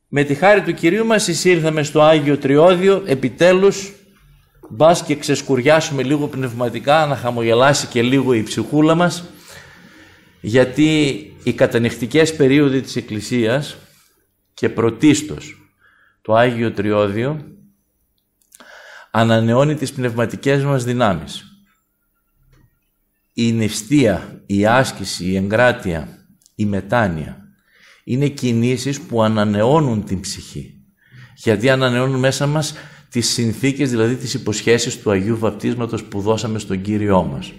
Με τη χάρη του Κυρίου μας εισήλθαμε στο Άγιο Τριώδιο, επιτέλους, μπας και ξεσκουριάσουμε λίγο πνευματικά, να χαμογελάσει και λίγο η ψυχούλα μας, γιατί οι κατανυχτικές περίοδοι της Εκκλησίας και πρωτίστως το Άγιο Τριώδιο ανανεώνει τις πνευματικές μας δυνάμεις. Η νηστεία, η άσκηση, η εγκράτεια, η μετάνοια είναι κινήσεις που ανανεώνουν την ψυχή, γιατί ανανεώνουν μέσα μας τις συνθήκες, δηλαδή τις υποσχέσεις του Αγίου Βαπτίσματος που δώσαμε στον Κύριό μας.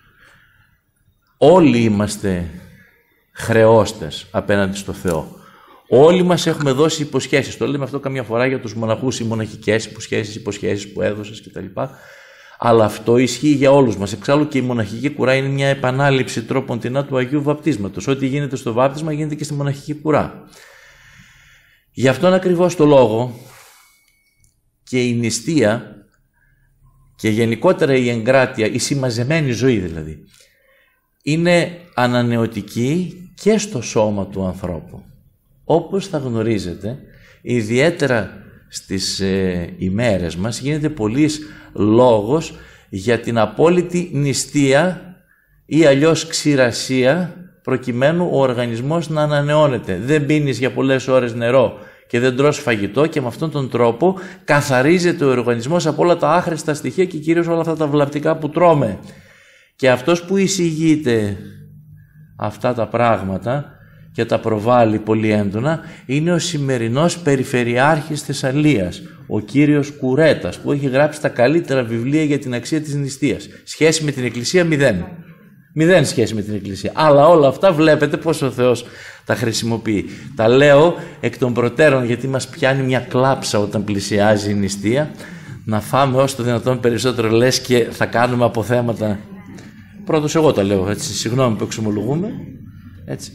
Όλοι είμαστε χρεώστες απέναντι στο Θεό. Όλοι μας έχουμε δώσει υποσχέσεις. Το λέμε αυτό καμιά φορά για τους μοναχούς, οι μοναχικές υποσχέσεις που έδωσες κτλ. Αλλά αυτό ισχύει για όλους μας. Εξάλλου και η μοναχική κουρά είναι μια επανάληψη τρόποντινά του Αγίου Βαπτίσματος. Ό,τι γίνεται στο βάπτισμα γίνεται και στη μοναχική κουρά. Γι' αυτόν ακριβώς το λόγο και η νηστεία και γενικότερα η εγκράτεια, η συμμαζεμένη ζωή δηλαδή, είναι ανανεωτική και στο σώμα του ανθρώπου. Όπως θα γνωρίζετε, ιδιαίτερα στις ημέρες μας γίνεται πολύς λόγος για την απόλυτη νηστεία ή αλλιώς ξηρασία, προκειμένου ο οργανισμός να ανανεώνεται. Δεν πίνεις για πολλές ώρες νερό και δεν τρως φαγητό και με αυτόν τον τρόπο καθαρίζεται ο οργανισμός από όλα τα άχρηστα στοιχεία και κυρίως όλα αυτά τα βλαπτικά που τρώμε. Και αυτός που εισηγείται αυτά τα πράγματα και τα προβάλλει πολύ έντονα είναι ο σημερινός Περιφερειάρχης Θεσσαλίας, ο κύριος Κουρέτας, που έχει γράψει τα καλύτερα βιβλία για την αξία της νηστείας. Σχέση με την Εκκλησία μηδέν σχέση με την Εκκλησία. Αλλά όλα αυτά βλέπετε πώς ο Θεός τα χρησιμοποιεί. Τα λέω εκ των προτέρων γιατί μας πιάνει μια κλάψα όταν πλησιάζει η νηστεία. Να φάμε όσο το δυνατόν περισσότερο, λες και θα κάνουμε αποθέματα. Πρώτος εγώ τα λέω, έτσι, συγγνώμη που εξομολογούμε. Έτσι.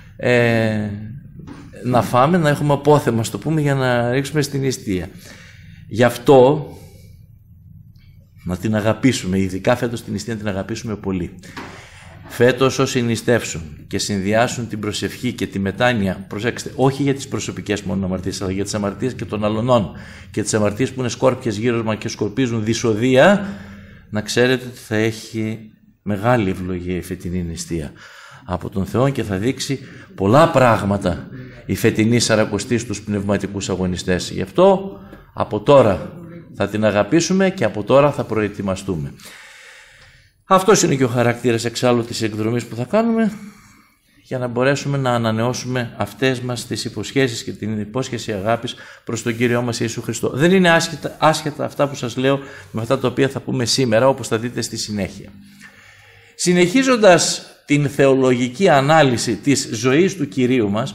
Να φάμε, να έχουμε απόθεμα, στο πούμε, για να ρίξουμε στην νηστεία. Γι' αυτό να την αγαπήσουμε, ειδικά φέτος την νηστεία να την αγαπήσουμε πολύ. Φέτος όσοι νηστεύσουν και συνδυάσουν την προσευχή και τη μετάνοια, προσέξτε, όχι για τις προσωπικές μόνο αμαρτίες, αλλά για τις αμαρτίες και των αλωνών και τις αμαρτίες που είναι σκόρπιες γύρω μας και σκορπίζουν δυσοδεία, να ξέρετε ότι θα έχει μεγάλη ευλογία η φετινή νηστεία από τον Θεό και θα δείξει πολλά πράγματα η φετινή Σαρακοστή στους πνευματικούς αγωνιστές. Γι' αυτό από τώρα θα την αγαπήσουμε και από τώρα θα προετοιμαστούμε. Αυτός είναι και ο χαρακτήρας εξάλλου της εκδρομής που θα κάνουμε για να μπορέσουμε να ανανεώσουμε αυτές μας τις υποσχέσεις και την υπόσχεση αγάπης προς τον Κύριό μας Ιησού Χριστό. Δεν είναι άσχετα αυτά που σας λέω με αυτά τα οποία θα πούμε σήμερα, όπως θα δείτε στη συνέχεια. Συνεχίζοντας την θεολογική ανάλυση της ζωής του Κυρίου μας,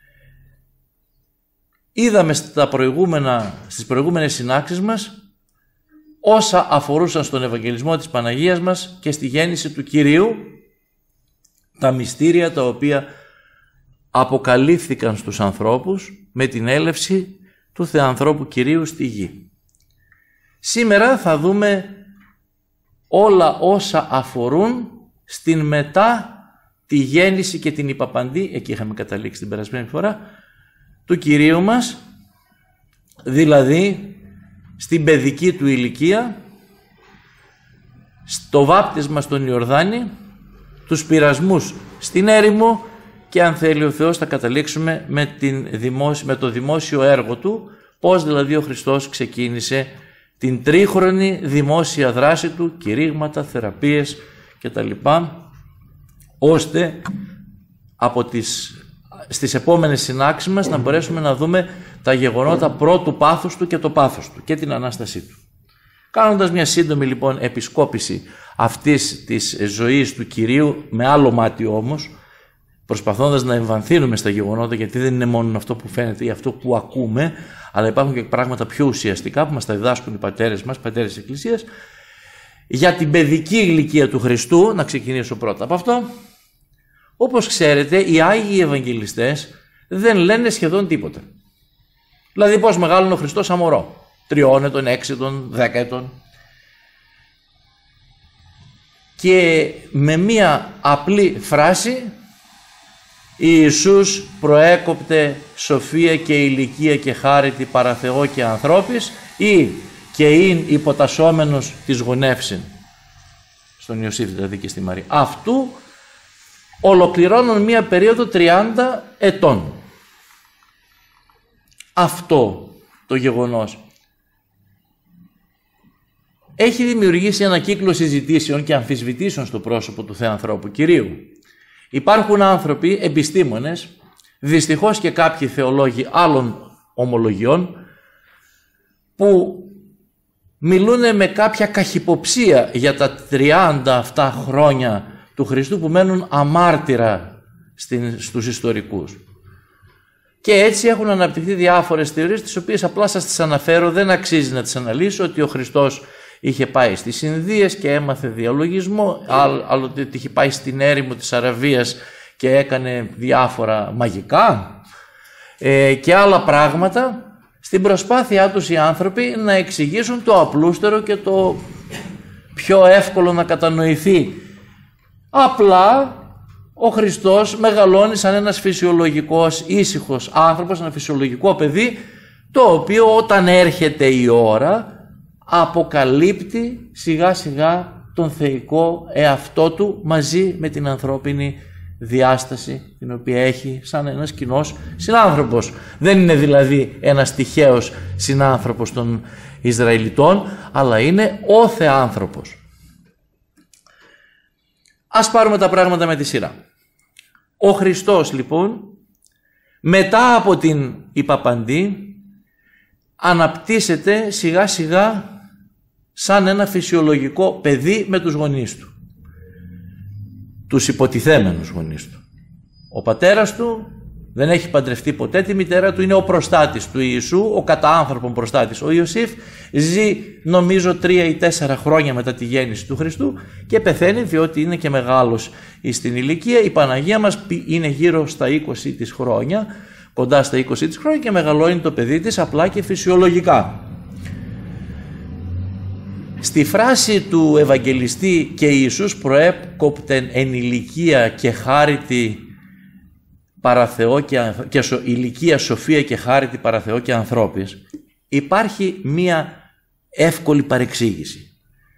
είδαμε στις προηγούμενες συνάξεις μας όσα αφορούσαν στον Ευαγγελισμό της Παναγίας μας και στη γέννηση του Κυρίου, τα μυστήρια τα οποία αποκαλύφθηκαν στους ανθρώπους με την έλευση του Θεανθρώπου Κυρίου στη γη. Σήμερα θα δούμε όλα όσα αφορούν στην μετά τη γέννηση και την υπαπαντή, εκεί είχαμε καταλήξει την περασμένη φορά, του Κυρίου μας, δηλαδή στην παιδική του ηλικία, στο βάπτισμα στον Ιορδάνη, τους πειρασμούς στην έρημο και αν θέλει ο Θεός θα καταλήξουμε με το δημόσιο έργο του, πώς δηλαδή ο Χριστός ξεκίνησε την τρίχρονη δημόσια δράση του, κηρύγματα, θεραπείες κτλ. Ώστε στις επόμενες συνάξεις μας να μπορέσουμε να δούμε τα γεγονότα πρώτου πάθους του και το πάθος του και την Ανάστασή του. Κάνοντας μια σύντομη λοιπόν επισκόπηση αυτής της ζωής του Κυρίου, με άλλο μάτι όμως, προσπαθώντας να εμβαθύνουμε στα γεγονότα, γιατί δεν είναι μόνο αυτό που φαίνεται ή αυτό που ακούμε, αλλά υπάρχουν και πράγματα πιο ουσιαστικά που μας τα διδάσκουν οι πατέρες μας, πατέρες της Εκκλησίας, για την παιδική ηλικία του Χριστού. Να ξεκινήσω πρώτα από αυτό. Όπως ξέρετε, οι Άγιοι Ευαγγελιστές δεν λένε σχεδόν τίποτα. Δηλαδή πώς μεγάλωνε ο Χριστός σαν μωρό, 3 ετών, 6 ετών, 10 ετών. Και με μία απλή φράση Ιησούς προέκοπτε σοφία και ηλικία και χάρητη παρά Θεό και ανθρώπης, ή και ειν υποτασσόμενος της γονεύσιν, στον Ιωσήφ δηλαδή και στη Μαρία. Αυτού ολοκληρώνουν μία περίοδο 30 ετών. Αυτό το γεγονός έχει δημιουργήσει ένα κύκλο συζητήσεων και αμφισβητήσεων στο πρόσωπο του Θεανθρώπου Κυρίου. Υπάρχουν άνθρωποι, επιστήμονες, δυστυχώς και κάποιοι θεολόγοι άλλων ομολογιών, που μιλούν με κάποια καχυποψία για τα 30 αυτά χρόνια του Χριστού που μένουν αμάρτυρα στους ιστορικούς. Και έτσι έχουν αναπτυχθεί διάφορες θεωρίες, τις οποίες απλά σας τις αναφέρω, δεν αξίζει να τις αναλύσω, ότι ο Χριστός είχε πάει στις Ινδίες και έμαθε διαλογισμό, άλλοτε είχε πάει στην έρημο της Αραβίας και έκανε διάφορα μαγικά και άλλα πράγματα, στην προσπάθειά τους οι άνθρωποι να εξηγήσουν το απλούστερο και το πιο εύκολο να κατανοηθεί. Απλά ο Χριστός μεγαλώνει σαν ένας φυσιολογικός ήσυχος άνθρωπος, ένα φυσιολογικό παιδί, το οποίο όταν έρχεται η ώρα αποκαλύπτει σιγά σιγά τον θεϊκό εαυτό του μαζί με την ανθρώπινη διάσταση την οποία έχει σαν ένας κοινός συνάνθρωπος. Δεν είναι δηλαδή ένας τυχαίος συνάνθρωπος των Ισραηλιτών, αλλά είναι ο Θεάνθρωπος. Ας πάρουμε τα πράγματα με τη σειρά. Ο Χριστός λοιπόν μετά από την υπαπαντή αναπτύσσεται σιγά σιγά σαν ένα φυσιολογικό παιδί με τους γονείς του. Τους υποτιθέμενους γονείς του. Ο πατέρας του δεν έχει παντρευτεί ποτέ τη μητέρα του, είναι ο προστάτης του Ιησού, ο κατά άνθρωπον προστάτης. Ο Ιωσήφ ζει νομίζω 3 ή 4 χρόνια μετά τη γέννηση του Χριστού και πεθαίνει διότι είναι και μεγάλος στην ηλικία. Η Παναγία μας είναι γύρω στα 20 της χρόνια, κοντά στα 20 της χρόνια, και μεγαλώνει το παιδί της απλά και φυσιολογικά. Στη φράση του Ευαγγελιστή «και Ιησούς προέκοπτεν εν ηλικία και χάρητη παρά Θεό και ηλικία σοφία και χάρητη παρά Θεό και ανθρώπης», υπάρχει μία εύκολη παρεξήγηση.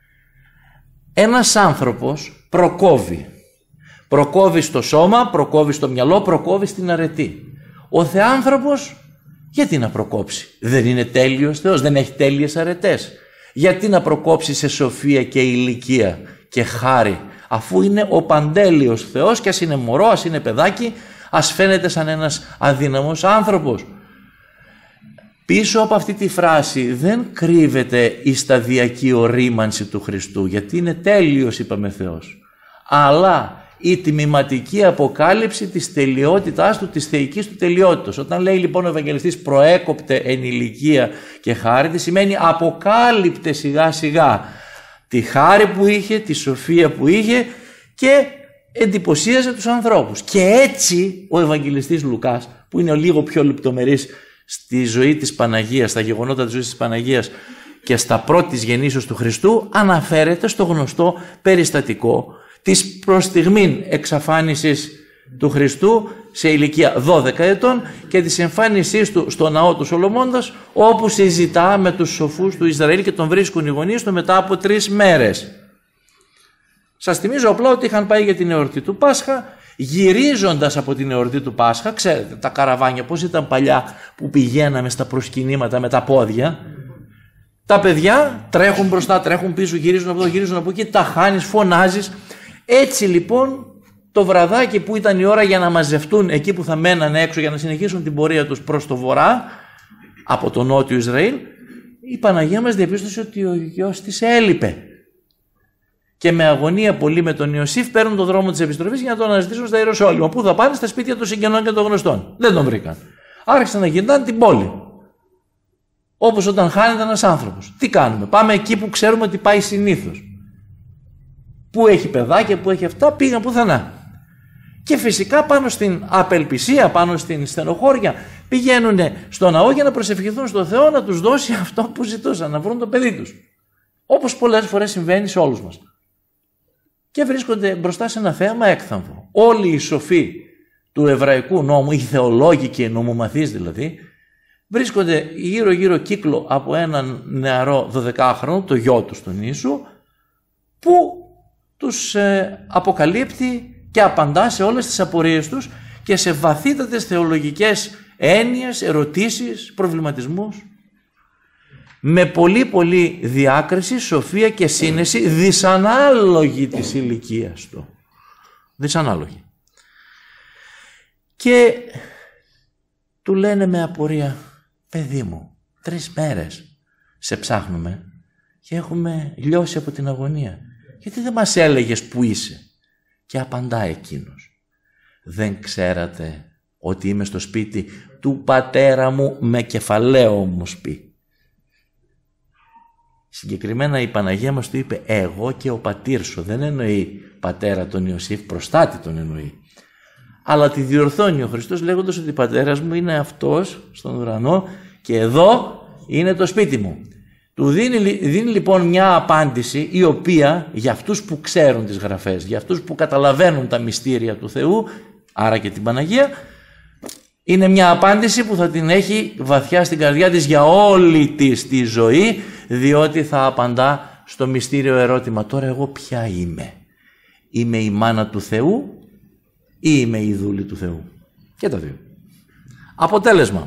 Ένας άνθρωπος προκόβει. Προκόβει στο σώμα, προκόβει στο μυαλό, προκόβει στην αρετή. Ο Θεάνθρωπος γιατί να προκόψει? Δεν είναι τέλειος Θεός, δεν έχει τέλειες αρετές. Γιατί να προκόψει σε σοφία και ηλικία και χάρη, αφού είναι ο παντέλειος Θεός, και ας είναι μωρό, ας είναι παιδάκι, ας φαίνεται σαν ένας αδύναμος άνθρωπος. Πίσω από αυτή τη φράση δεν κρύβεται η σταδιακή ορίμανση του Χριστού, γιατί είναι τέλειος, είπαμε, Θεός, αλλά η τμηματική αποκάλυψη της τελειότητάς του, της θεϊκής του τελειότητας. Όταν λέει λοιπόν ο Ευαγγελιστής προέκοπτε εν ηλικία και χάρητη, σημαίνει αποκάλυπτε σιγά σιγά τη χάρη που είχε, τη σοφία που είχε και εντυπωσίαζε τους ανθρώπους. Και έτσι ο Ευαγγελιστής Λουκάς, που είναι λίγο πιο λεπτομερής στη ζωή της Παναγίας, στα γεγονότα της ζωής της Παναγίας και στα πρώτης γεννήσεως του Χριστού, αναφέρεται στο γνωστό περιστατικό της προς στιγμήν εξαφάνισης του Χριστού σε ηλικία 12 ετών και της εμφάνισής του στο ναό του Σολομώντας, όπου συζητά με τους σοφούς του Ισραήλ και τον βρίσκουν οι γονείς του μετά από 3 μέρες. Σας θυμίζω απλά ότι είχαν πάει για την εορτή του Πάσχα. Γυρίζοντας από την εορτή του Πάσχα, ξέρετε τα καραβάνια πώς ήταν παλιά που πηγαίναμε στα προσκυνήματα με τα πόδια. Τα παιδιά τρέχουν μπροστά, τρέχουν πίσω, γυρίζουν από εδώ, γυρίζουν από εκεί, τα χάνεις, φωνάζεις. Έτσι λοιπόν το βραδάκι που ήταν η ώρα για να μαζευτούν εκεί που θα μένανε έξω για να συνεχίσουν την πορεία τους προς το βορρά από το νότιο Ισραήλ, η Παναγία μας διαπίστωσε ότι ο γιος της έλειπε. Και με αγωνία πολύ με τον Ιωσήφ παίρνουν τον δρόμο της επιστροφής για να τον αναζητήσουν στα Ιεροσόλυμα. Πού θα πάνε? Στα σπίτια των συγγενών και των γνωστών. Δεν τον βρήκαν. Άρχισαν να γυρνάνε την πόλη. Όπως όταν χάνεται ένας άνθρωπος. Τι κάνουμε? Πάμε εκεί που ξέρουμε ότι πάει συνήθως. Που έχει παιδάκια, που έχει αυτά, πήγαν πουθενά. Και φυσικά πάνω στην απελπισία, πάνω στην στενοχώρια, πηγαίνουν στο ναό για να προσευχηθούν στον Θεό να τους δώσει αυτό που ζητούσαν, να βρουν το παιδί τους. Όπως πολλές φορές συμβαίνει σε όλους μας. Και βρίσκονται μπροστά σε ένα θέαμα έκθαμβο. Όλοι οι σοφοί του εβραϊκού νόμου, οι θεολόγοι και οι νομομαθείς δηλαδή, βρίσκονται γύρω-γύρω κύκλο από έναν νεαρό 12χρονο, το γιο του τον Ιησού, που τους αποκαλύπτει και απαντά σε όλες τις απορίες τους και σε βαθύτατες θεολογικές έννοιες, ερωτήσεις, προβληματισμούς, με πολύ διάκριση, σοφία και σύνεση, δυσανάλογη της ηλικίας του. Δυσανάλογη. Και του λένε με απορία, παιδί μου, 3 μέρες σε ψάχνουμε και έχουμε λιώσει από την αγωνία. Γιατί δεν μας έλεγες που είσαι? Και απαντά εκείνος, δεν ξέρατε ότι είμαι στο σπίτι του πατέρα μου με κεφαλαίο ομοσπί? Συγκεκριμένα η Παναγία μας του είπε, εγώ και ο πατήρ σου. Δεν εννοεί πατέρα τον Ιωσήφ, προστάτη τον εννοεί. Αλλά τη διορθώνει ο Χριστός λέγοντας ότι πατέρας μου είναι αυτός στον ουρανό και εδώ είναι το σπίτι μου. Του δίνει λοιπόν μια απάντηση η οποία για αυτούς που ξέρουν τις γραφές, για αυτούς που καταλαβαίνουν τα μυστήρια του Θεού, άρα και την Παναγία, είναι μια απάντηση που θα την έχει βαθιά στην καρδιά της για όλη της τη ζωή, διότι θα απαντά στο μυστήριο ερώτημα, τώρα εγώ ποια είμαι? Είμαι η μάνα του Θεού ή είμαι η δούλη του Θεού? Και τα δύο. Αποτέλεσμα.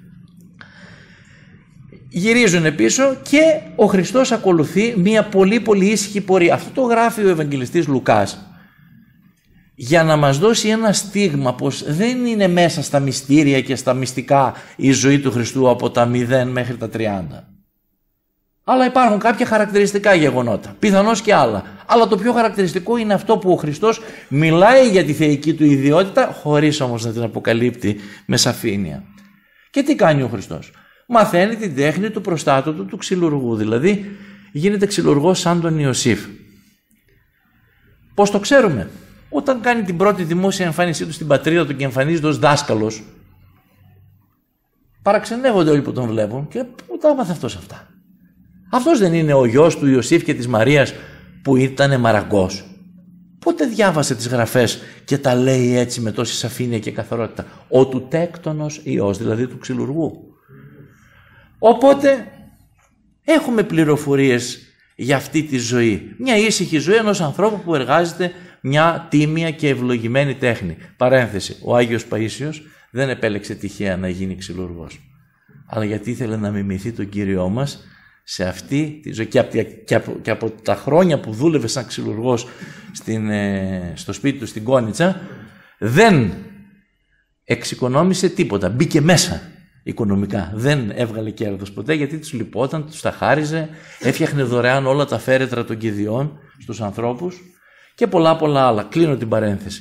Γυρίζουν πίσω και ο Χριστός ακολουθεί μια πολύ ήσυχη πορεία. Αυτό το γράφει ο Ευαγγελιστής Λουκάς για να μας δώσει ένα στίγμα πως δεν είναι μέσα στα μυστήρια και στα μυστικά η ζωή του Χριστού από τα 0 μέχρι τα 30. Αλλά υπάρχουν κάποια χαρακτηριστικά γεγονότα, πιθανώς και άλλα. Αλλά το πιο χαρακτηριστικό είναι αυτό που ο Χριστός μιλάει για τη θεϊκή του ιδιότητα, χωρίς όμως να την αποκαλύπτει με σαφήνεια. Και τι κάνει ο Χριστός? Μαθαίνει την τέχνη του προστάτου του ξυλουργού, δηλαδή γίνεται ξυλουργός σαν τον Ιωσήφ. Πώς το ξέρουμε? Όταν κάνει την πρώτη δημόσια εμφάνισή του στην πατρίδα του και εμφανίζεται ως δάσκαλος, παραξενεύονται όλοι που τον βλέπουν και πού τα έμαθε αυτός αυτά? Αυτός δεν είναι ο γιος του Ιωσήφ και της Μαρίας που ήταν μαραγκός? Πότε διάβασε τις γραφές και τα λέει έτσι με τόση σαφήνεια και καθαρότητα? Ο του τέκτονος Υιός, δηλαδή του ξυλουργού. Οπότε έχουμε πληροφορίες για αυτή τη ζωή. Μια ήσυχη ζωή ενός ανθρώπου που εργάζεται μια τίμια και ευλογημένη τέχνη. Παρένθεση, ο Άγιος Παΐσιος δεν επέλεξε τυχαία να γίνει ξυλουργός, αλλά γιατί ήθελε να μιμηθεί τον Κύριό μας σε αυτή τη ζωή. Και από τα χρόνια που δούλευε σαν ξυλουργός στο σπίτι του στην Κόνιτσα, δεν εξοικονόμησε τίποτα. Μπήκε μέσα οικονομικά. Δεν έβγαλε κέρδος ποτέ, γιατί τους λυπόταν, τους τα χάριζε, έφτιαχνε δωρεάν όλα τα φέρετρα των κηδιών στους ανθρώπους και πολλά άλλα. Κλείνω την παρένθεση.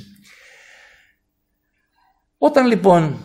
Όταν λοιπόν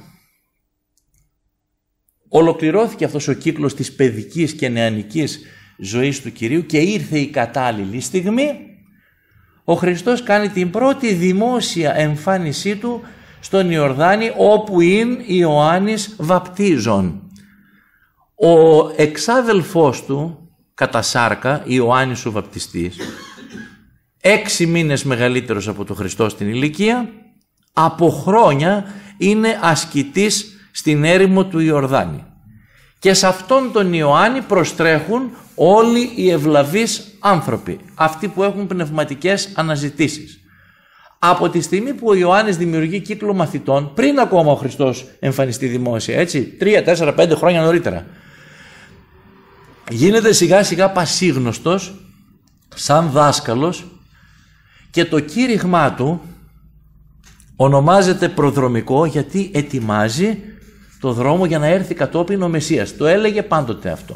ολοκληρώθηκε αυτός ο κύκλος της παιδικής και νεανικής ζωής του Κυρίου και ήρθε η κατάλληλη στιγμή, ο Χριστός κάνει την πρώτη δημόσια εμφάνισή του στον Ιορδάνη, όπου είναι Ιωάννης βαπτίζων. Ο εξάδελφός του κατά σάρκα, Ιωάννης ο βαπτιστής, 6 μήνες μεγαλύτερος από τον Χριστό στην ηλικία, από χρόνια είναι ασκητής στην έρημο του Ιορδάνη. Και σε αυτόν τον Ιωάννη προστρέχουν όλοι οι ευλαβείς άνθρωποι, αυτοί που έχουν πνευματικές αναζητήσεις. Από τη στιγμή που ο Ιωάννης δημιουργεί κύκλο μαθητών, πριν ακόμα ο Χριστός εμφανιστεί δημόσια, έτσι, 3, 4, 5 χρόνια νωρίτερα, γίνεται σιγά σιγά πασίγνωστος σαν δάσκαλος και το κήρυγμά του ονομάζεται προδρομικό, γιατί ετοιμάζει το δρόμο για να έρθει κατόπιν ο Μεσσίας. Το έλεγε πάντοτε αυτό.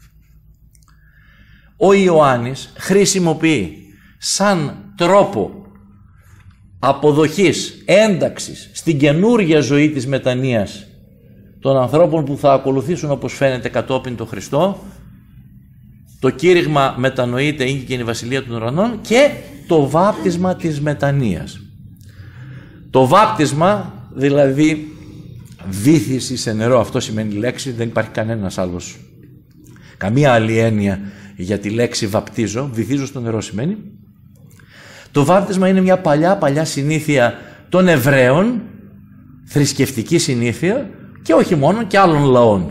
Ο Ιωάννης χρησιμοποιεί σαν τρόπο αποδοχής, ένταξης στην καινούργια ζωή της μετανοίας των ανθρώπων που θα ακολουθήσουν, όπως φαίνεται, κατόπιν τον Χριστό, το κήρυγμα μετανοείται είναι και η Βασιλεία των Ουρανών, και το βάπτισμα της μετανοίας. Το βάπτισμα, δηλαδή βύθιση σε νερό, αυτό σημαίνει λέξη, δεν υπάρχει καμία άλλη έννοια για τη λέξη βαπτίζω, βυθίζω στο νερό σημαίνει. Το βάπτισμα είναι μια παλιά συνήθεια των Εβραίων, θρησκευτική συνήθεια και όχι μόνο και άλλων λαών.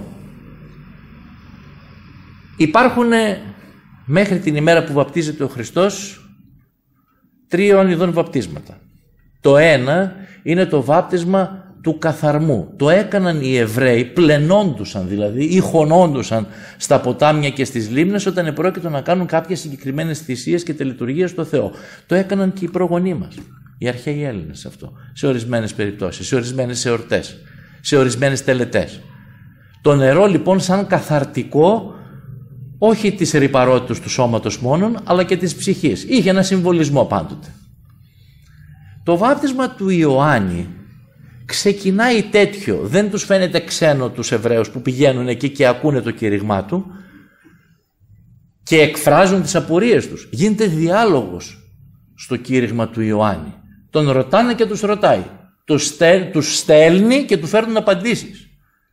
Υπάρχουν μέχρι την ημέρα που βαπτίζεται ο Χριστός 3 ειδών βαπτίσματα. Το ένα είναι το βάπτισμα του καθαρμού. Το έκαναν οι Εβραίοι, πλενόντουσαν δηλαδή ή χωνόντουσαν στα ποτάμια και στις λίμνες όταν επρόκειτο να κάνουν κάποιες συγκεκριμένες θυσίες και τελετουργίες στο Θεό. Το έκαναν και οι προγονείς μας, οι αρχαίοι Έλληνες αυτό, σε ορισμένες περιπτώσεις, σε ορισμένες εορτές, σε ορισμένες τελετές. Το νερό λοιπόν σαν καθαρτικό, όχι της ρυπαρότητας του σώματος μόνον, αλλά και της ψυχής. Είχε ένα συμβολισμό πάντοτε. Το βάπτισμα του Ιωάννη ξεκινάει τέτοιο, δεν τους φαίνεται ξένο τους Εβραίους που πηγαίνουν εκεί και ακούνε το κήρυγμά του και εκφράζουν τις απορίες τους. Γίνεται διάλογος στο κήρυγμα του Ιωάννη. Τον ρωτάνε και τους ρωτάει. Τους στέλνει και του φέρνουν απαντήσεις.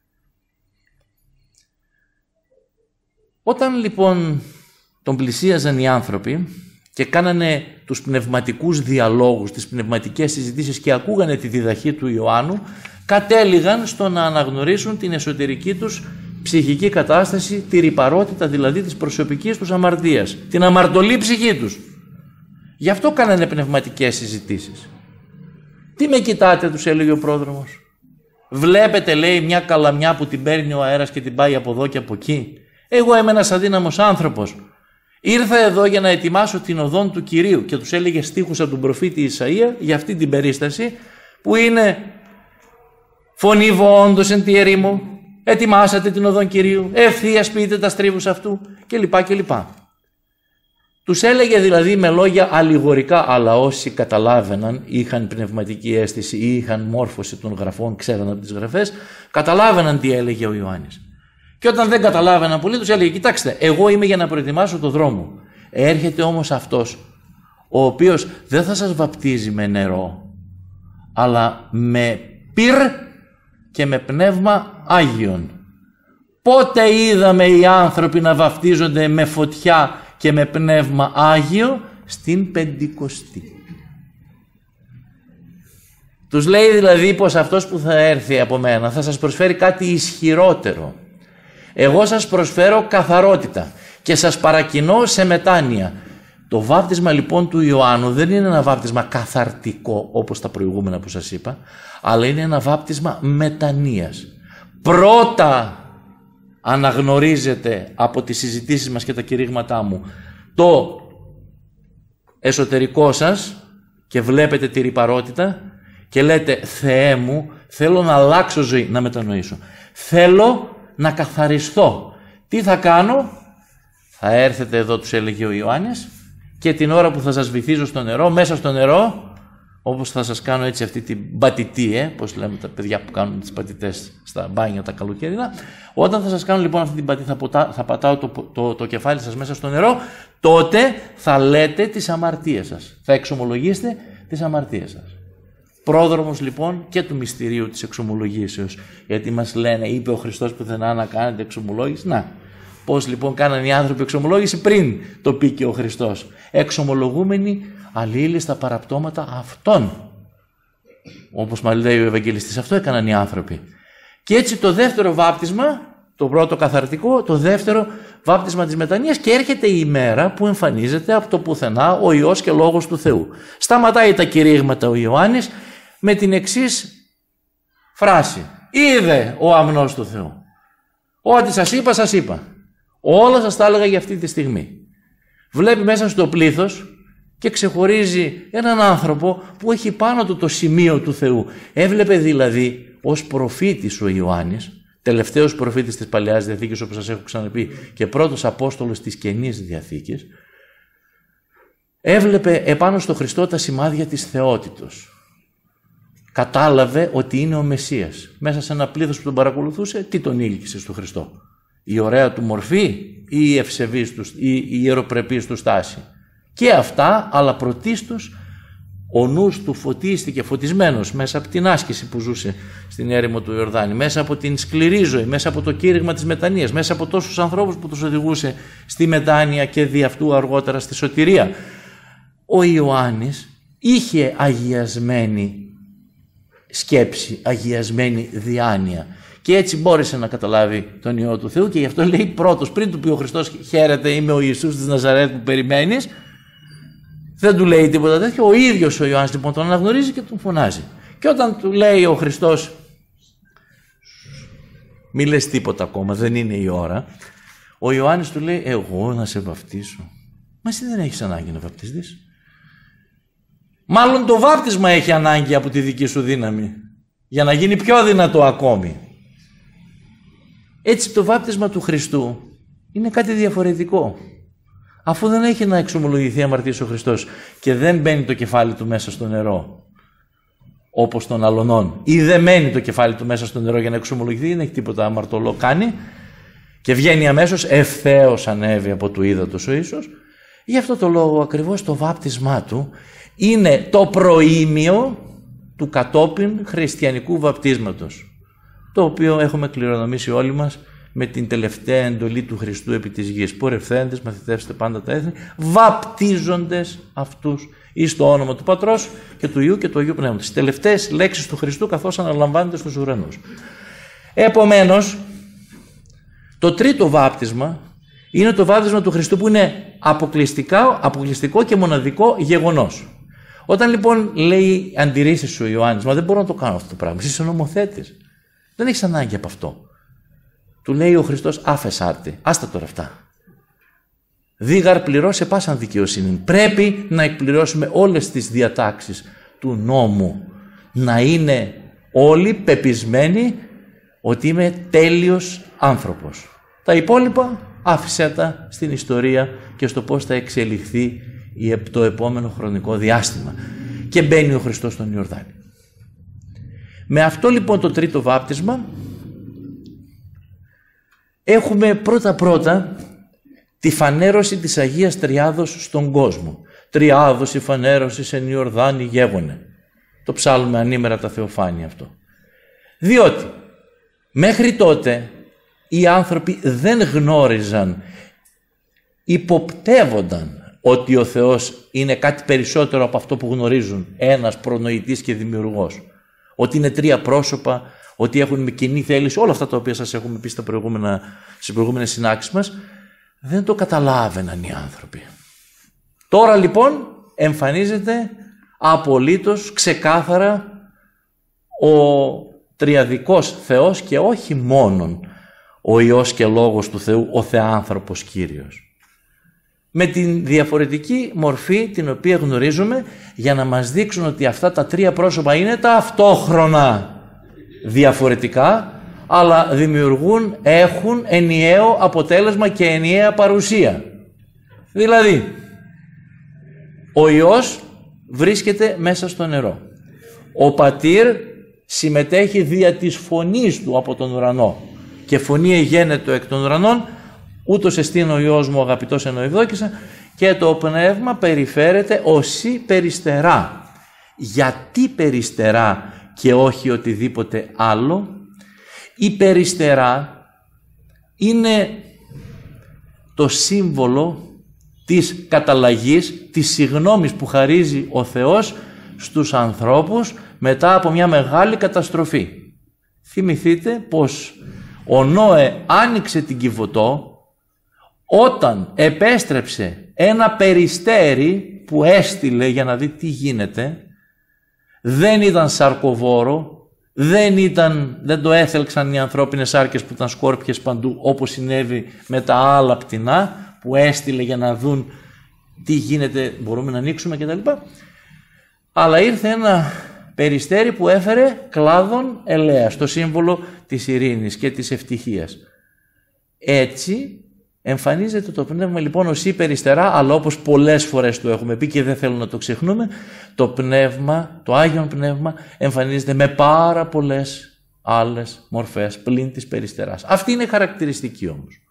Όταν λοιπόν τον πλησίαζαν οι άνθρωποι και κάνανε τους πνευματικούς διαλόγους, τις πνευματικές συζητήσεις και ακούγανε τη διδαχή του Ιωάννου, κατέληγαν στο να αναγνωρίσουν την εσωτερική τους ψυχική κατάσταση, τη ρυπαρότητα δηλαδή της προσωπικής τους αμαρτίας, την αμαρτωλή ψυχή τους. Γι' αυτό κάνανε πνευματικές συζητήσεις. Τι με κοιτάτε, τους έλεγε ο πρόδρομος. Βλέπετε, λέει, μια καλαμιά που την παίρνει ο αέρας και την πάει από εδώ και από εκεί. Εγώ είμαι ένας αδύναμος άνθρωπος. Ήρθα εδώ για να ετοιμάσω την οδόν του Κυρίου και τους έλεγε στίχους από τον προφήτη Ισαΐα για αυτή την περίσταση που είναι «Φωνή βοόντος εν τη ερήμο, ετοιμάσατε την οδόν Κυρίου, ευθείας πείτε τα στρίβους αυτού» κλπ. Τους έλεγε δηλαδή με λόγια αλληγορικά, αλλά όσοι καταλάβαιναν, είχαν πνευματική αίσθηση ή είχαν μόρφωση των γραφών, ξέραν από τις γραφές, καταλάβαιναν τι έλεγε ο Ιωάννης. Και όταν δεν καταλάβαιναν πολύ, τους έλεγε: κοιτάξτε, εγώ είμαι για να προετοιμάσω το δρόμο. Έρχεται όμως αυτός, ο οποίος δεν θα σας βαπτίζει με νερό, αλλά με πυρ και με πνεύμα Άγιον. Πότε είδαμε οι άνθρωποι να βαπτίζονται με φωτιά και με πνεύμα Άγιο? Στην Πεντηκοστή. Τους λέει δηλαδή πως αυτός που θα έρθει από μένα θα σας προσφέρει κάτι ισχυρότερο. Εγώ σας προσφέρω καθαρότητα και σας παρακινώ σε μετάνοια. Το βάπτισμα λοιπόν του Ιωάννου δεν είναι ένα βάπτισμα καθαρτικό όπως τα προηγούμενα που σας είπα, αλλά είναι ένα βάπτισμα μετανοίας. Πρώτα αναγνωρίζετε από τις συζητήσεις μας και τα κηρύγματά μου το εσωτερικό σας και βλέπετε τη ρυπαρότητα και λέτε: Θεέ μου, θέλω να αλλάξω ζωή, να μετανοήσω. Θέλω να καθαριστώ. Τι θα κάνω? Θα έρθετε εδώ, τους έλεγε ο Ιωάννης, και την ώρα που θα σας βυθίζω στο νερό, μέσα στο νερό, όπως θα σας κάνω έτσι αυτή την πατητή, πώς λέμε τα παιδιά που κάνουν τις πατητές στα μπάνια τα καλοκαίρινα, όταν θα σας κάνω λοιπόν αυτή την πατή, θα πατάω το κεφάλι σας μέσα στο νερό, τότε θα λέτε τις αμαρτίες σας. Θα εξομολογήσετε τις αμαρτίες σας. Πρόδρομος λοιπόν και του μυστηρίου της εξομολογήσεως. Γιατί μας λένε, είπε ο Χριστός πουθενά να κάνετε εξομολόγηση. Να, πώς λοιπόν κάνανε οι άνθρωποι εξομολόγηση πριν το πει και ο Χριστός? Εξομολογούμενοι αλλήλοι στα παραπτώματα αυτών. Όπως μας λέει ο Ευαγγελιστής, αυτό έκαναν οι άνθρωποι. Και έτσι το δεύτερο βάπτισμα, το πρώτο καθαρτικό, το δεύτερο βάπτισμα της μετανοίας, και έρχεται η ημέρα που εμφανίζεται από το πουθενά ο Υιός και Λόγος του Θεού. Σταματάει τα κηρύγματα ο Ιωάννης με την εξής φράση: είδε ο αμνός του Θεού. Ό,τι σας είπα, σας είπα. Όλα σας τα έλεγα για αυτή τη στιγμή. Βλέπει μέσα στο πλήθος και ξεχωρίζει έναν άνθρωπο που έχει πάνω του το σημείο του Θεού. Έβλεπε δηλαδή ως προφήτης ο Ιωάννης, τελευταίος προφήτης της Παλαιάς Διαθήκης, όπως σας έχω ξαναπεί, και πρώτος Απόστολος της Καινής Διαθήκης, έβλεπε επάνω στο Χριστό τα σημάδια της θεότητος. Κατάλαβε ότι είναι ο Μεσσίας. Μέσα σε ένα πλήθος που τον παρακολουθούσε, τι τον ήλκησε στο Χριστό? Η ωραία του μορφή ή η ευσεβής του, ή η ιεροπρεπής του στάση? Και αυτά, αλλά πρωτίστως ο νους του φωτίστηκε, φωτισμένος μέσα από την άσκηση που ζούσε στην έρημο του Ιορδάνη, μέσα από την σκληρή ζωή, μέσα από το κήρυγμα της μετανοίας, μέσα από τόσους ανθρώπους που τους οδηγούσε στη μετάνοια και δι' αυτού αργότερα στη σωτηρία. Ο Ιωάννης είχε αγιασμένη σκέψη, αγιασμένη διάνοια. Και έτσι μπόρεσε να καταλάβει τον Υιό του Θεού και γι' αυτό λέει πρώτος, πριν του πει ο Χριστός χαίρετε, είμαι ο Ιησούς της Ναζαρέτ που περιμένεις, δεν του λέει τίποτα τέτοιο. Ο ίδιος ο Ιωάννης λοιπόν τον αναγνωρίζει και τον φωνάζει. Και όταν του λέει ο Χριστός μη λες τίποτα ακόμα, δεν είναι η ώρα, ο Ιωάννης του λέει εγώ να σε βαπτίσω. Μα εσύ δεν έχεις ανάγκη να βαπτιστείς. Μάλλον το βάπτισμα έχει ανάγκη από τη δική σου δύναμη για να γίνει πιο δυνατό ακόμη. Έτσι το βάπτισμα του Χριστού είναι κάτι διαφορετικό. Αφού δεν έχει να εξομολογηθεί αμαρτίας ο Χριστός και δεν μπαίνει το κεφάλι του μέσα στο νερό όπως των αλωνών, ή δεν μένει το κεφάλι του μέσα στο νερό για να εξομολογηθεί, δεν έχει τίποτα αμαρτωλό κάνει και βγαίνει αμέσως, ευθέως ανέβει από του ύδατος ο Ιησούς. Γι' αυτό το λόγο ακριβώς το βάπτισμά του είναι το προήμιο του κατόπιν χριστιανικού βαπτίσματος, το οποίο έχουμε κληρονομήσει όλοι μας με την τελευταία εντολή του Χριστού επί της γης. Πορευθέντες, μαθητεύστε πάντα τα έθνη, βαπτίζοντες αυτούς εις το όνομα του Πατρός και του Υιού και του Αγίου Πνεύματος. Τις τελευταίες λέξεις του Χριστού καθώς αναλαμβάνεται στους ουρανούς. Επομένως, το τρίτο βάπτισμα είναι το βάπτισμα του Χριστού που είναι αποκλειστικό και μοναδικό γεγονός. Όταν λοιπόν λέει αντιρρήσεις ο Ιωάννης, μα δεν μπορώ να το κάνω αυτό το πράγμα, εσύ είσαι νομοθέτης, δεν έχεις ανάγκη από αυτό. Του λέει ο Χριστός άφες άρτη, άστα τώρα αυτά. Δίγαρ πληρώσε πάσαν δικαιοσύνη. Πρέπει να εκπληρώσουμε όλες τις διατάξεις του νόμου. Να είναι όλοι πεπισμένοι ότι είμαι τέλειος άνθρωπος. Τα υπόλοιπα άφησε τα στην ιστορία και στο πώς θα εξελιχθεί το επόμενο χρονικό διάστημα. Και μπαίνει ο Χριστός στον Ιορδάνη. Με αυτό λοιπόν το τρίτο βάπτισμα έχουμε πρώτα τη φανέρωση της Αγίας Τριάδος στον κόσμο. Τριάδος η φανέρωση εν Ιορδάνη γέγονε. Το ψάλλουμε ανήμερα τα Θεοφάνεια αυτό. Διότι μέχρι τότε οι άνθρωποι δεν γνώριζαν, υποπτεύονταν ότι ο Θεός είναι κάτι περισσότερο από αυτό που γνωρίζουν, ένας προνοητής και δημιουργός. Ότι είναι τρία πρόσωπα, ότι έχουν με κοινή θέληση, όλα αυτά τα οποία σας έχουμε πει στις προηγούμενες συνάξεις μας, δεν το καταλάβαιναν οι άνθρωποι. Τώρα λοιπόν εμφανίζεται απολύτως ξεκάθαρα ο τριαδικός Θεός και όχι μόνον ο Υιός και Λόγος του Θεού, ο Θεάνθρωπος Κύριος. Με την διαφορετική μορφή την οποία γνωρίζουμε για να μας δείξουν ότι αυτά τα τρία πρόσωπα είναι ταυτόχρονα διαφορετικά, αλλά έχουν ενιαίο αποτέλεσμα και ενιαία παρουσία. Δηλαδή, ο Υιός βρίσκεται μέσα στο νερό. Ο Πατήρ συμμετέχει δια της φωνής του από τον ουρανό και φωνή εγένετο εκ των ουρανών, ούτως εστίν ο Υιός μου αγαπητός εν ευδόκησα, και το Πνεύμα περιφέρεται οσί περιστερά. Γιατί περιστερά και όχι οτιδήποτε άλλο? Η περιστερά είναι το σύμβολο της καταλλαγής, της συγνώμης που χαρίζει ο Θεός στους ανθρώπους μετά από μια μεγάλη καταστροφή. Θυμηθείτε πως ο Νόε άνοιξε την Κιβωτό όταν επέστρεψε ένα περιστέρι που έστειλε για να δει τι γίνεται. Δεν ήταν σαρκοβόρο, δεν το έθελξαν οι ανθρώπινες σάρκες που ήταν σκόρπιες παντού, όπως συνέβη με τα άλλα πτηνά που έστειλε για να δουν τι γίνεται, μπορούμε να ανοίξουμε κτλ. Αλλά ήρθε ένα περιστέρι που έφερε κλάδον ελέας, το σύμβολο της ειρήνης και της ευτυχίας. Έτσι εμφανίζεται το Πνεύμα λοιπόν ως υπεριστερά, αλλά όπως πολλές φορές το έχουμε πει και δεν θέλω να το ξεχνούμε, το Πνεύμα, το Άγιον Πνεύμα εμφανίζεται με πάρα πολλές άλλες μορφές πλην της περιστεράς. Αυτή είναι χαρακτηριστική όμως.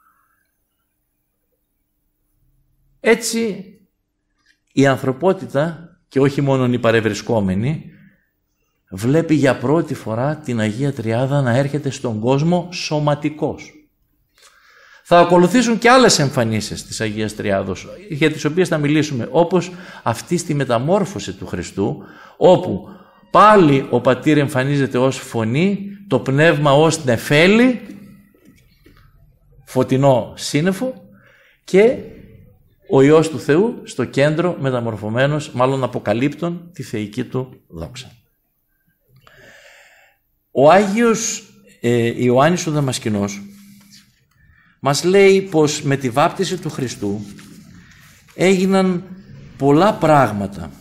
Έτσι η ανθρωπότητα και όχι μόνο οι παρευρισκόμενοι βλέπει για πρώτη φορά την Αγία Τριάδα να έρχεται στον κόσμο σωματικός. Θα ακολουθήσουν και άλλες εμφανίσεις της Αγίας Τριάδος, για τις οποίες θα μιλήσουμε, όπως αυτή στη μεταμόρφωση του Χριστού, όπου πάλι ο πατήρ εμφανίζεται ως φωνή, το πνεύμα ως νεφέλη, φωτεινό σύννεφο, και ο Υιός του Θεού στο κέντρο μεταμορφωμένος, μάλλον αποκαλύπτων τη θεϊκή του δόξα. Ο Άγιος Ιωάννης ο Δαμασκηνός μας λέει πως με τη βάπτιση του Χριστού έγιναν πολλά πράγματα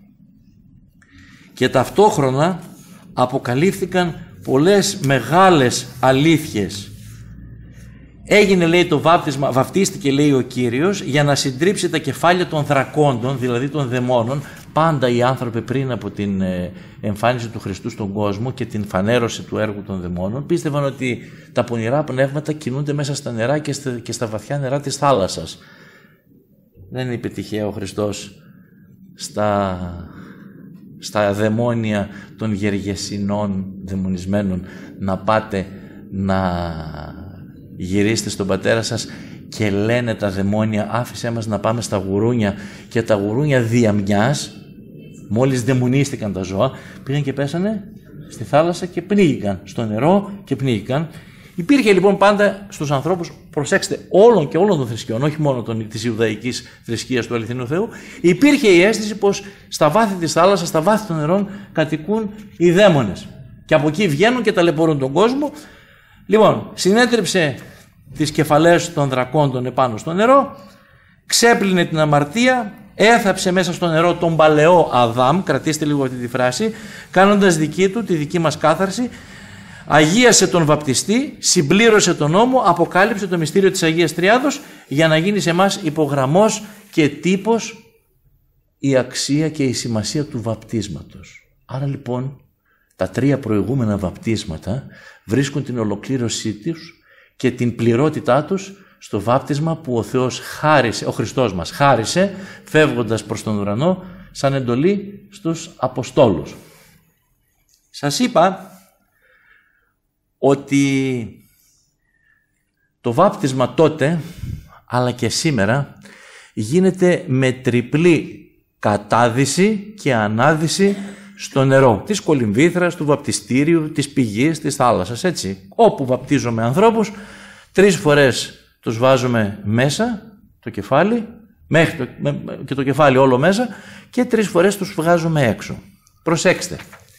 και ταυτόχρονα αποκαλύφθηκαν πολλές μεγάλες αλήθειες. Έγινε, λέει, το βάπτισμα, βαπτίστηκε, λέει, ο Κύριος για να συντρίψει τα κεφάλια των δρακόντων, δηλαδή των δαιμόνων. Πάντα οι άνθρωποι πριν από την εμφάνιση του Χριστού στον κόσμο και την φανέρωση του έργου των δαιμόνων πίστευαν ότι τα πονηρά πνεύματα κινούνται μέσα στα νερά και στα βαθιά νερά της θάλασσας. Δεν είπε τυχαία ο Χριστός στα δαιμόνια των γεργεσινών δαιμονισμένων να πάτε να γυρίστε στον πατέρα σας, και λένε τα δαιμόνια, άφησέ μας να πάμε στα γουρούνια, και τα γουρούνια δια μιας, μόλις δαιμονίστηκαν τα ζώα, πήγαν και πέσανε στη θάλασσα και πνίγηκαν, στο νερό και πνίγηκαν. Υπήρχε λοιπόν πάντα στους ανθρώπους, προσέξτε, όλων και όλων των θρησκειών, όχι μόνο της Ιουδαϊκής θρησκείας του αληθινού Θεού, υπήρχε η αίσθηση πως στα βάθη της θάλασσας, στα βάθη των νερών κατοικούν οι δαίμονες και από εκεί βγαίνουν και ταλαιπωρούν τον κόσμο. Λοιπόν, συνέτριψε τις κεφαλές των δρακόντων επάνω στο νερό, ξέπλυνε την αμαρτία, έθαψε μέσα στο νερό τον παλαιό Αδάμ, κρατήστε λίγο αυτή τη φράση, κάνοντας δική του τη δική μας κάθαρση, αγίασε τον βαπτιστή, συμπλήρωσε τον νόμο, αποκάλυψε το μυστήριο της Αγίας Τριάδος για να γίνει σε εμάς υπογραμμός και τύπος η αξία και η σημασία του βαπτίσματος. Άρα λοιπόν τα τρία προηγούμενα βαπτίσματα βρίσκουν την ολοκλήρωσή τους και την πληρότητά τους στο βάπτισμα που ο Θεός χάρισε, ο Χριστός μας χάρισε, φεύγοντας προς τον ουρανό σαν εντολή στους Αποστόλους. Σας είπα ότι το βάπτισμα τότε αλλά και σήμερα γίνεται με τριπλή κατάδυση και ανάδυση στο νερό της κολυμβήθρας, του βαπτιστήριου, της πηγής, της θάλασσας, έτσι. Όπου βαπτίζουμε ανθρώπους, 3 φορές τους βάζουμε μέσα το κεφάλι, και το κεφάλι όλο μέσα, και 3 φορές τους βγάζουμε έξω. Προσέξτε,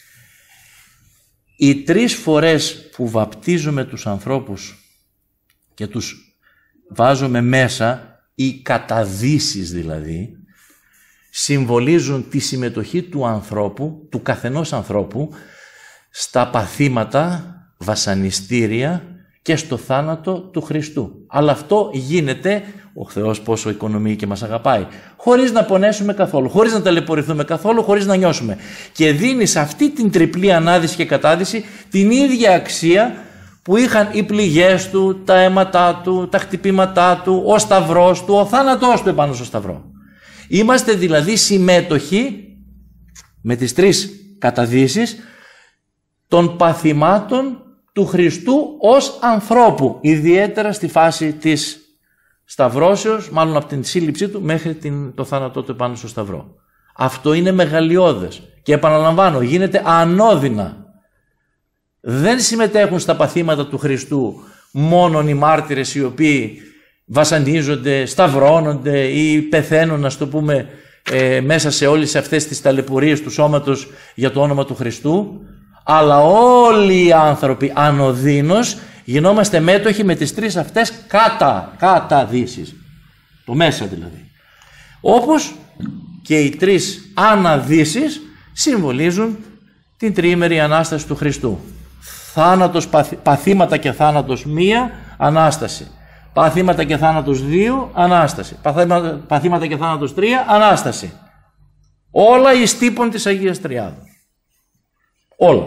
οι 3 φορές που βαπτίζουμε τους ανθρώπους και τους βάζουμε μέσα, οι καταδύσεις δηλαδή, συμβολίζουν τη συμμετοχή του ανθρώπου, του καθενός ανθρώπου, στα παθήματα, βασανιστήρια και στο θάνατο του Χριστού. Αλλά αυτό γίνεται, ο Θεός πόσο οικονομεί και μας αγαπάει, χωρίς να πονέσουμε καθόλου, χωρίς να ταλαιπωρηθούμε καθόλου, χωρίς να νιώσουμε. Και δίνει σε αυτή την τριπλή ανάδυση και κατάδυση την ίδια αξία που είχαν οι πληγές του, τα αίματά του, τα χτυπήματά του, ο σταυρός του, ο θάνατός του επάνω στο σταυρό. Είμαστε δηλαδή συμμέτοχοι με τις 3 καταδύσεις των παθημάτων του Χριστού ως ανθρώπου, ιδιαίτερα στη φάση της σταυρώσεως, μάλλον από την σύλληψή του μέχρι το θάνατό του επάνω στο σταυρό. Αυτό είναι μεγαλειώδες και επαναλαμβάνω, γίνεται ανώδυνα. Δεν συμμετέχουν στα παθήματα του Χριστού μόνον οι μάρτυρες οι οποίοι βασανίζονται, σταυρώνονται ή πεθαίνουν, ας το πούμε, μέσα σε όλες αυτές τις ταλαιπωρίες του σώματος για το όνομα του Χριστού, αλλά όλοι οι άνθρωποι ανωδύνως γινόμαστε μέτοχοι με τις 3 αυτές καταδύσεις, το μέσα δηλαδή. Όπως και οι 3 αναδύσεις συμβολίζουν την τριήμερη Ανάσταση του Χριστού. Θάνατος, παθήματα και θάνατος 1, Ανάσταση. Παθήματα και θάνατος 2, Ανάσταση. Παθήματα και θάνατος 3, Ανάσταση. Όλα εις τύπων της Αγίας Τριάδος. Όλα.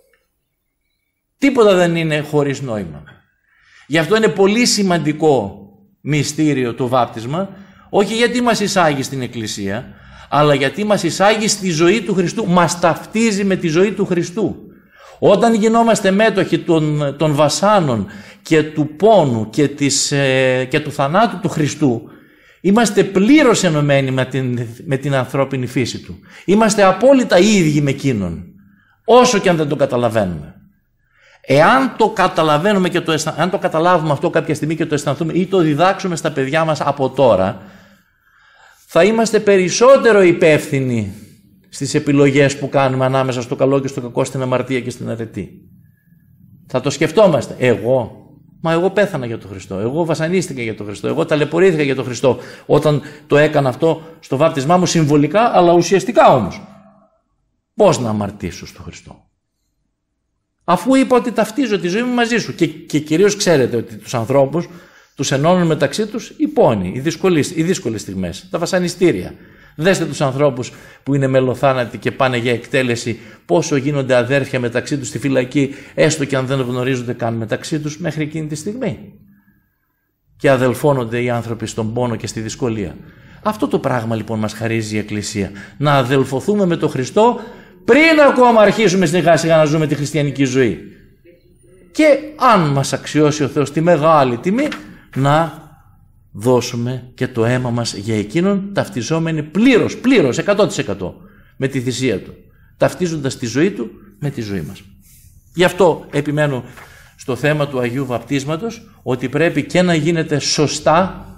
Τίποτα δεν είναι χωρίς νόημα. Γι' αυτό είναι πολύ σημαντικό μυστήριο το βάπτισμα, όχι γιατί μας εισάγει στην Εκκλησία, αλλά γιατί μας εισάγει στη ζωή του Χριστού, μας ταυτίζει με τη ζωή του Χριστού. Όταν γινόμαστε μέτοχοι των βασάνων και του πόνου και του θανάτου του Χριστού, είμαστε πλήρως ενωμένοι με την ανθρώπινη φύση του. Είμαστε απόλυτα ίδιοι με εκείνον. Όσο και αν δεν το καταλαβαίνουμε. Εάν το καταλαβαίνουμε και αν το καταλάβουμε αυτό κάποια στιγμή και το αισθανθούμε ή το διδάξουμε στα παιδιά μας από τώρα, θα είμαστε περισσότερο υπεύθυνοι στις επιλογές που κάνουμε ανάμεσα στο καλό και στο κακό, στην αμαρτία και στην αρετή. Θα το σκεφτόμαστε. Εγώ πέθανα για τον Χριστό. Εγώ βασανίστηκα για τον Χριστό. Εγώ ταλαιπωρήθηκα για τον Χριστό όταν το έκανα αυτό στο βάπτισμά μου συμβολικά, αλλά ουσιαστικά όμως. Πώς να αμαρτήσω στον Χριστό? Αφού είπα ότι ταυτίζω τη ζωή μου μαζί σου. Και κυρίως ξέρετε ότι τους ανθρώπους τους ενώνουν μεταξύ τους οι πόνοι, οι δύσκολες στιγμές, τα βασανιστήρια. Δέστε τους ανθρώπους που είναι μελοθάνατοι και πάνε για εκτέλεση, πόσο γίνονται αδέρφια μεταξύ τους στη φυλακή, έστω και αν δεν γνωρίζονται καν μεταξύ τους μέχρι εκείνη τη στιγμή. Και αδελφώνονται οι άνθρωποι στον πόνο και στη δυσκολία. Αυτό το πράγμα λοιπόν μας χαρίζει η Εκκλησία. Να αδελφωθούμε με τον Χριστό πριν ακόμα αρχίσουμε σιγά σιγά να ζούμε τη χριστιανική ζωή. Και αν μας αξιώσει ο Θεός τη μεγάλη τιμή, να δώσουμε και το αίμα μας για εκείνον, ταυτιζόμενοι πλήρως 100% με τη θυσία του, ταυτίζοντας τη ζωή του με τη ζωή μας. Γι' αυτό επιμένω στο θέμα του Αγίου Βαπτίσματος, ότι πρέπει και να γίνεται σωστά,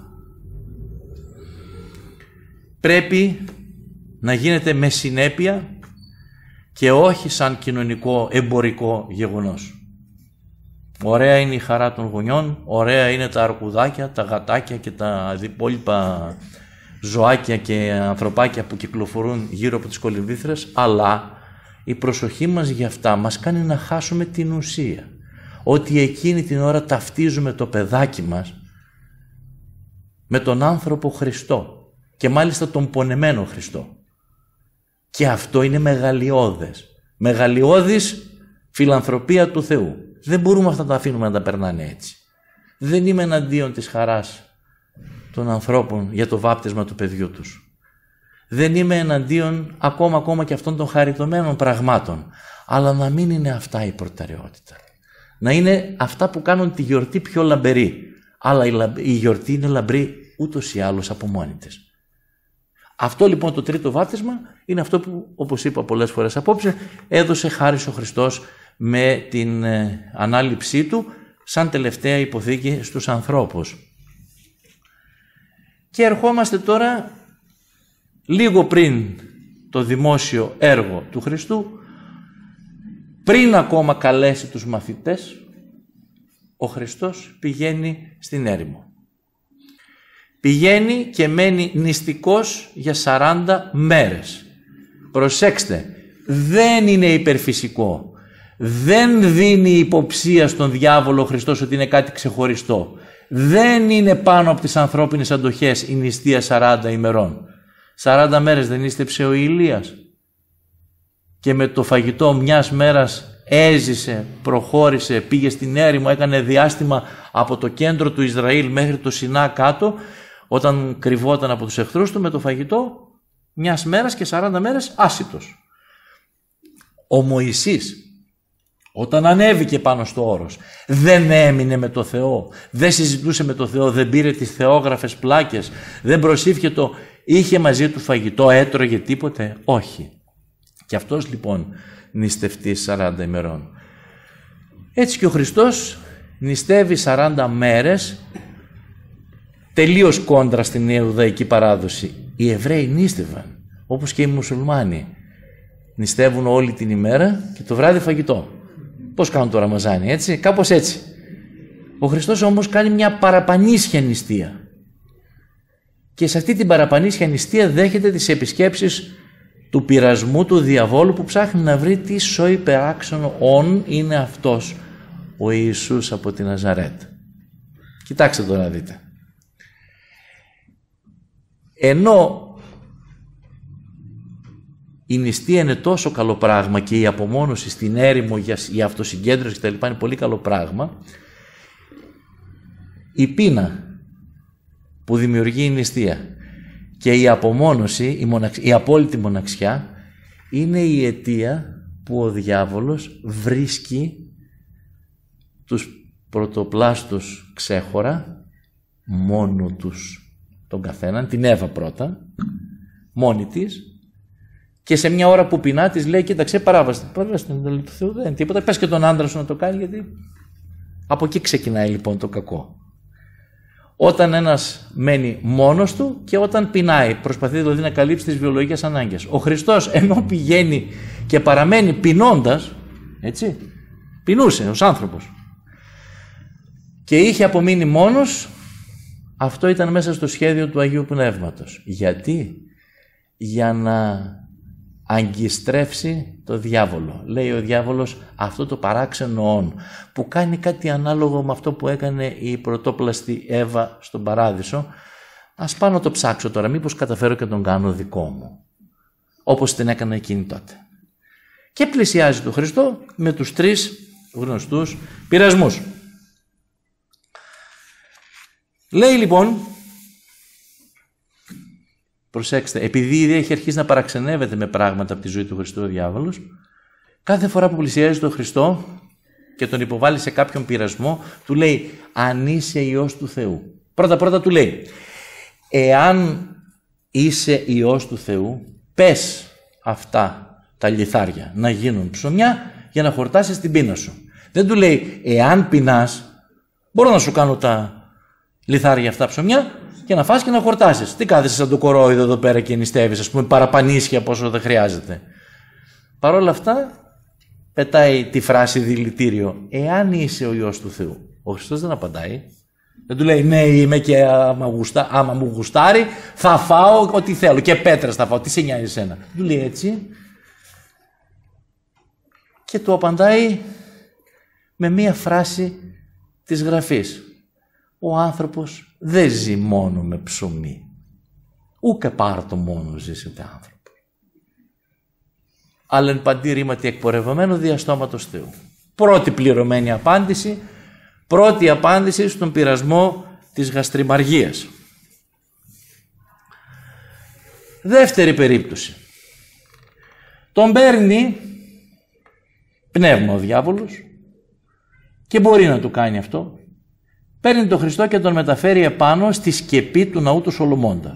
πρέπει να γίνεται με συνέπεια και όχι σαν κοινωνικό εμπορικό γεγονός. Ωραία είναι η χαρά των γονιών, ωραία είναι τα αρκουδάκια, τα γατάκια και τα υπόλοιπα ζωάκια και ανθρωπάκια που κυκλοφορούν γύρω από τις κολυμβήθρες, αλλά η προσοχή μας για αυτά μας κάνει να χάσουμε την ουσία. Ότι εκείνη την ώρα ταυτίζουμε το παιδάκι μας με τον άνθρωπο Χριστό και μάλιστα τον πονεμένο Χριστό. Και αυτό είναι μεγαλειώδες. Μεγαλειώδης φιλανθρωπία του Θεού. Δεν μπορούμε αυτά να τα αφήνουμε να τα περνάνε έτσι. Δεν είμαι εναντίον της χαράς των ανθρώπων για το βάπτισμα του παιδιού τους. Δεν είμαι εναντίον ακόμα και αυτών των χαριτωμένων πραγμάτων. Αλλά να μην είναι αυτά η προτεραιότητα. Να είναι αυτά που κάνουν τη γιορτή πιο λαμπερή. Αλλά η γιορτή είναι λαμπρή ούτως ή άλλως από μόνη της. Αυτό λοιπόν το τρίτο βάπτισμα είναι αυτό που, όπως είπα πολλές φορές απόψε, έδωσε χάρις ο Χριστός με την ανάληψή του σαν τελευταία υποθήκη στους ανθρώπους. Και ερχόμαστε τώρα λίγο πριν το δημόσιο έργο του Χριστού, πριν ακόμα καλέσει τους μαθητές, ο Χριστός πηγαίνει στην έρημο. Πηγαίνει και μένει νηστικός για 40 μέρες. Προσέξτε, δεν είναι υπερφυσικό. Δεν δίνει υποψία στον διάβολο ο Χριστός ότι είναι κάτι ξεχωριστό. Δεν είναι πάνω από τις ανθρώπινες αντοχές η νηστεία 40 ημερών. 40 μέρες δεν νήστεψε ο Ηλίας και με το φαγητό μιας μέρας έζησε, προχώρησε, πήγε στην έρημο, έκανε διάστημα από το κέντρο του Ισραήλ μέχρι το Σινά κάτω, όταν κρυβόταν από τους εχθρούς του με το φαγητό μιας μέρας και 40 μέρες άσιτος. Ο Μωυσής, όταν ανέβηκε πάνω στο όρος, δεν έμεινε με το Θεό, δεν συζητούσε με το Θεό, δεν πήρε τις θεόγραφες πλάκες, δεν προσήφιε είχε μαζί του φαγητό, έτρωγε τίποτε, όχι. Και αυτός λοιπόν νηστευτεί 40 ημερών. Έτσι και ο Χριστός νηστεύει 40 μέρες, τελείως κόντρα στην Ιουδαϊκή παράδοση. Οι Εβραίοι νήστευαν, όπως και οι Μουσουλμάνοι. Νηστεύουν όλη την ημέρα και το βράδυ φαγητό. Πώς κάνουν το Ραμαζάνι, έτσι, κάπως έτσι. Ο Χριστός όμως κάνει μια παραπανίσια νηστεία. Και σε αυτή την παραπανίσια νηστεία δέχεται τις επισκέψεις του πειρασμού του διαβόλου που ψάχνει να βρει τι σοϊπεράξενο όν είναι αυτός ο Ιησούς από τη Ναζαρέτ. Κοιτάξτε τώρα να δείτε. Ενώ η νηστεία είναι τόσο καλό πράγμα και η απομόνωση στην έρημο, η αυτοσυγκέντρωση κτλ. Είναι πολύ καλό πράγμα, η πείνα που δημιουργεί η νηστεία και η απομόνωση, η απόλυτη μοναξιά, είναι η αιτία που ο διάβολος βρίσκει τους πρωτοπλάστους ξέχωρα, μόνο τους τον καθέναν, την Εύα πρώτα, μόνη της, Και σε μια ώρα που πεινά της λέει, κοίταξε, παράβαση του Θεού, δεν είναι τίποτα, πες και τον άντρα σου να το κάνει, γιατί από εκεί ξεκινάει λοιπόν το κακό. Όταν ένας μένει μόνος του και όταν πεινάει, προσπαθεί δηλαδή να καλύψει τις βιολογικές ανάγκες. Ο Χριστός ενώ πηγαίνει και παραμένει πεινώντας, έτσι, πεινούσε ως άνθρωπος και είχε απομείνει μόνος, αυτό ήταν μέσα στο σχέδιο του Αγίου Πνεύματος. Γιατί? Για να αγκιστρέψει το διάβολο. Λέει ο διάβολος, αυτό το παράξενο όν που κάνει κάτι ανάλογο με αυτό που έκανε η πρωτόπλαστη Εύα στον Παράδεισο, ας πάω να το ψάξω τώρα, μήπως καταφέρω και τον κάνω δικό μου, όπως την έκανα εκείνη τότε. Και πλησιάζει τον Χριστό με τους 3 γνωστούς πειρασμούς. Λέει λοιπόν, προσέξτε, επειδή ήδη έχει αρχίσει να παραξενεύεται με πράγματα από τη ζωή του Χριστού ο διάβολος, κάθε φορά που πλησιάζει τον Χριστό και τον υποβάλλει σε κάποιον πειρασμό, του λέει, αν είσαι Υιός του Θεού. Πρώτα του λέει, εάν είσαι Υιός του Θεού, πες αυτά τα λιθάρια να γίνουν ψωμιά για να χορτάσεις την πείνα σου. Δεν του λέει, εάν πεινάς, μπορώ να σου κάνω τα λιθάρια αυτά ψωμιά και να φας και να χορτάσεις. Τι κάθεσαι σαν το κορόιδο εδώ πέρα και νηστεύεις, ας πούμε, παραπανίσια πόσο δεν χρειάζεται. Παρ' όλα αυτά, πετάει τη φράση δηλητήριο, εάν είσαι ο Υιός του Θεού. Ο Χριστός δεν απαντάει. Δεν του λέει, ναι είμαι και άμα μου γουστάρει θα φάω ό,τι θέλω και πέτρας θα φάω, τι σε νοιάζει εσένα. Του λέει έτσι και του απαντάει με μία φράση της Γραφής. Ο άνθρωπος δεν ζει μόνο με ψωμί. Ούκε πάρτο μόνο ζήσετε άνθρωπο. Αλλά εν παντή ρήματι εκπορευωμένο δια στόματος Θεού. Πρώτη πληρωμένη απάντηση, πρώτη απάντηση στον πειρασμό της γαστριμαργίας. Δεύτερη περίπτωση. Τον παίρνει πνεύμα ο διάβολος και μπορεί να του κάνει αυτό. Παίρνει τον Χριστό και τον μεταφέρει επάνω στη σκεπή του ναού του Σολομώντα.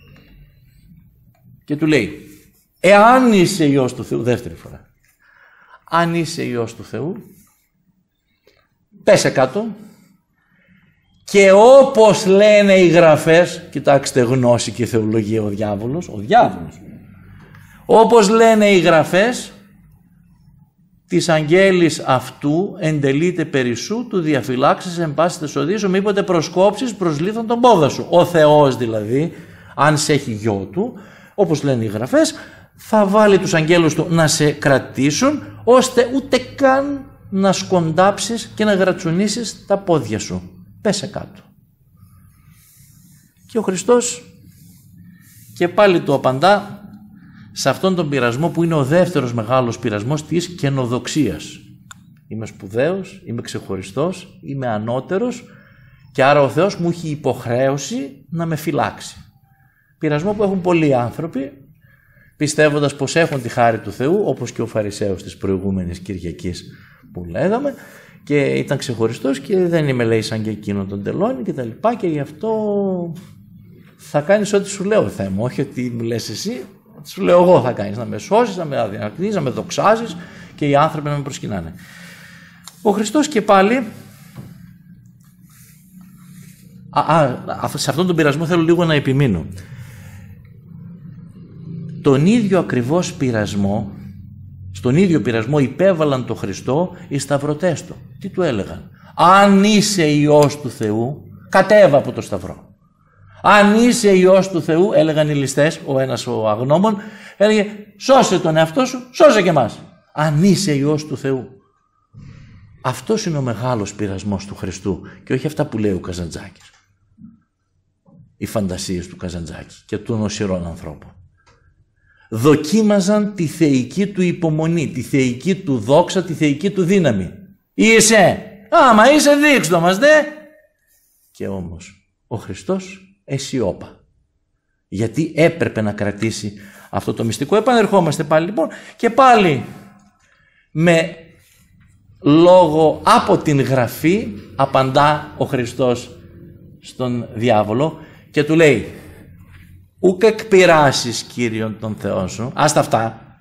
Και του λέει, εάν είσαι Υιός του Θεού, δεύτερη φορά, αν είσαι Υιός του Θεού, πέσε κάτω και όπως λένε οι Γραφές, κοιτάξτε γνώση και θεολογία ο διάβολος, όπως λένε οι Γραφές, της αγγέλης αυτού εντελείται περισσού, του διαφυλάξεις εν πάση τεσοδίσου, μήποτε προσκόψεις προσλήθων τον πόδα σου. Ο Θεός δηλαδή, αν σε έχει γιο του, όπως λένε οι Γραφές, θα βάλει τους αγγέλους του να σε κρατήσουν, ώστε ούτε καν να σκοντάψεις και να γρατσουνίσεις τα πόδια σου. Πέσε κάτω. Και ο Χριστός και πάλι του απαντά σε αυτόν τον πειρασμό που είναι ο δεύτερος μεγάλος πειρασμός της καινοδοξίας. Είμαι σπουδαίος, είμαι ξεχωριστός, είμαι ανώτερος και άρα ο Θεός μου έχει υποχρέωση να με φυλάξει. Πειρασμό που έχουν πολλοί άνθρωποι πιστεύοντας πως έχουν τη χάρη του Θεού, όπως και ο Φαρισαίος της προηγούμενης Κυριακής που λέγαμε, και ήταν ξεχωριστός και δεν είμαι λέει σαν και εκείνον τον τελώνει και τα λοιπά, και γι' αυτό θα κάνεις ό,τι σου λέω Θεέ μου, όχι ότι μου λες εσύ, σου λέω εγώ θα κάνεις, να με σώσεις, να με αδυνατήσεις, να με δοξάζεις και οι άνθρωποι να με προσκυνάνε. Ο Χριστός και πάλι, σε αυτόν τον πειρασμό θέλω λίγο να επιμείνω. Τον ίδιο ακριβώς πειρασμό, στον ίδιο πειρασμό υπέβαλαν το Χριστό οι σταυρωτές του. Τι του έλεγαν? Αν είσαι Υιός του Θεού, κατέβα από το σταυρό. Αν είσαι Υιός του Θεού, έλεγαν οι ληστές, ο ένας ο αγνώμων, έλεγε σώσε τον εαυτό σου, σώσε και εμάς. Αν είσαι Υιός του Θεού. Αυτός είναι ο μεγάλος πειρασμός του Χριστού και όχι αυτά που λέει ο Καζαντζάκης. Οι φαντασίες του Καζαντζάκη και των οσυρών ανθρώπων. Δοκίμαζαν τη θεϊκή του υπομονή, τη θεϊκή του δόξα, τη θεϊκή του δύναμη. Είσαι, άμα είσαι δείξ' το μας δε. Και όμως ο Χριστός αισιόπα. Γιατί έπρεπε να κρατήσει αυτό το μυστικό. Επανερχόμαστε πάλι λοιπόν και πάλι με λόγο από την Γραφή απαντά ο Χριστός στον διάβολο και του λέει «Ουκ εκπειράσεις Κύριον τον Θεό σου». Άστα αυτά.